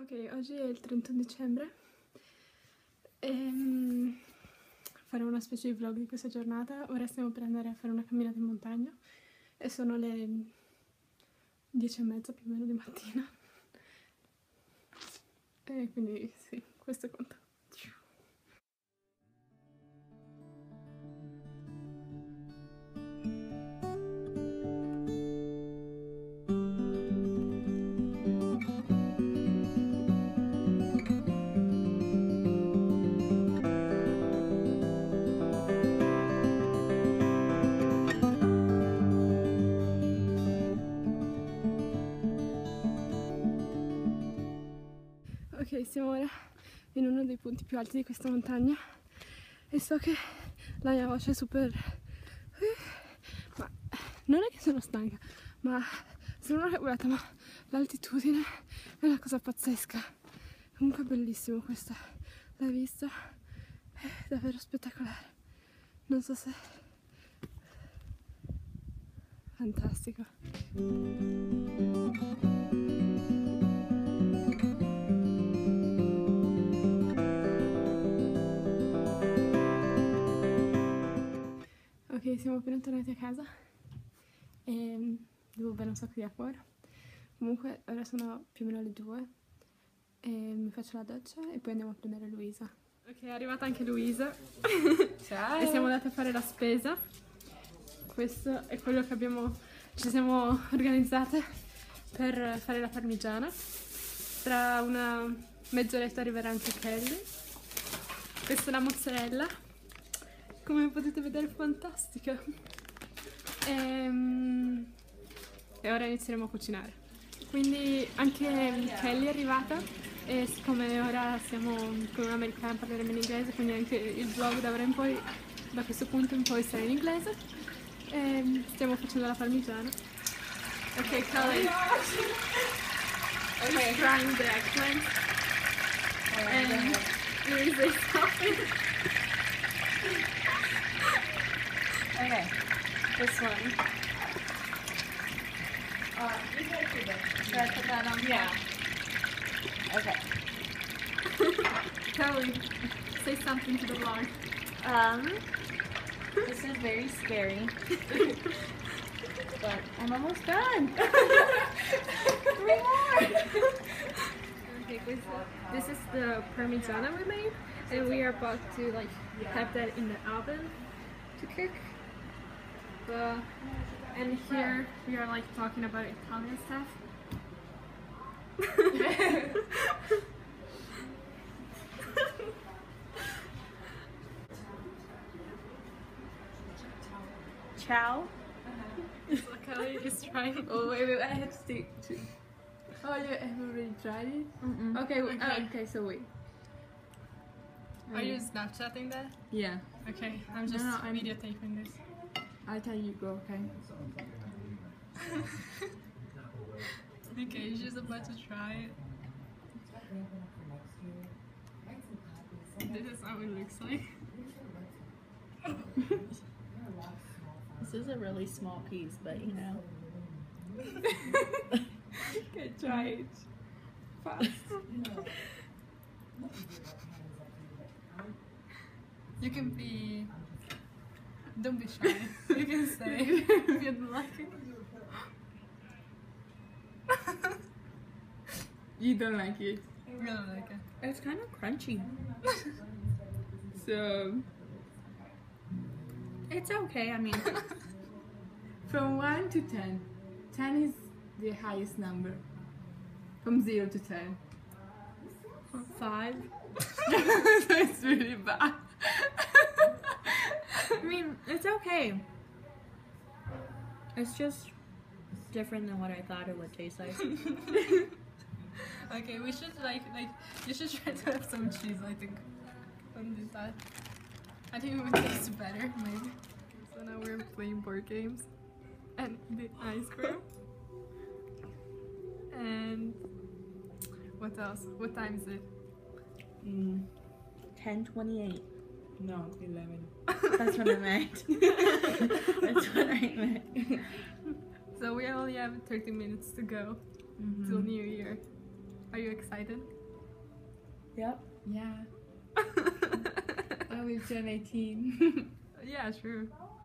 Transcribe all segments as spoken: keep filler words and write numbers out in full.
Ok, oggi è il trentuno dicembre e farò una specie di vlog di questa giornata. Ora stiamo per andare a fare una camminata in montagna e sono le dieci e mezza più o meno di mattina e quindi sì, questo conta. Ok, siamo ora in uno dei punti più alti di questa montagna e so che la mia voce è super... ma non è che sono stanca, ma sono arrabbiata, ma l'altitudine è una cosa pazzesca. Comunque è bellissimo questa, la vista è davvero spettacolare, non so se... fantastico. Ok, siamo appena tornati a casa e devo bere un sacco di acqua ora. Comunque ora sono più o meno le due e mi faccio la doccia e poi andiamo a prendere Luisa. Ok, è arrivata anche Luisa. Ciao! E siamo andate a fare la spesa. Questo è quello che abbiamo, ci siamo organizzate per fare la parmigiana. Tra una mezz'oretta arriverà anche Kelly. Questa è la mozzarella. Come potete vedere è fantastica. E, e ora inizieremo a cucinare. Quindi anche Kelly è arrivata e siccome ora siamo con un'americana, parleremo in inglese, quindi anche il vlog da ora in poi, da questo punto in poi sarà in inglese. E stiamo facendo la parmigiana. Ok, Kelly. Okay. Frying the eggplant. And Louisa is helping. Okay, This one. uh, you can do that. Should I put that on? Yeah. Okay. Kelly, say something to the vlog. Um, this is very scary, but I'm almost done. Three more. Okay, this, this is the parmigiana we made, and we are about to like have that in the oven to cook. The, and here we are like talking about Italian stuff. Ciao. So Kelly is trying. Oh wait, wait, I have to take two. Oh, you have already tried it? Mm-mm. Okay, wait, Okay. uh, okay, so wait. Are you Snapchatting that? Yeah, Okay, I'm just No, no, I'm- videotaping this. I'll tell you go, okay? Okay, she's about to try it. This is how it looks like. This is a really small piece, but you know. Okay, try it. Fast. You can be... Don't be shy. You can say if you'd like it. You don't like it. I don't like it. It's kind of crunchy. So, It's okay, I mean. from one to ten, ten is the highest number. From zero to ten. Five. That's really bad. I mean, it's okay. It's just different than what I thought it would taste like. Okay, we should like like you should try to have some cheese. I think on this side. I think it would taste better, maybe. So now we're playing board games and the ice cream. And what else? What time is it? Mm, ten twenty-eight. No, eleven. That's what I meant. That's what I meant. So we only have thirty minutes to go Mhm. till New Year. Are you excited? Yep. Yeah. I will turn eighteen. Yeah, true.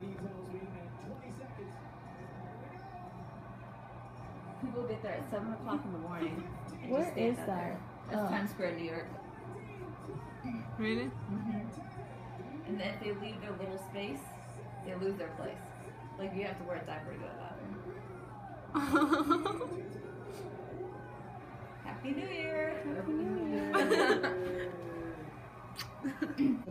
People get there at seven o'clock in the morning. and Where just stand is out that? there. That's Oh. Times Square, New York. Really? Mm-hmm. And then if they leave their little space, they lose their place. Like you have to wear a diaper to go to the bathroom. Happy New Year! Happy New Year.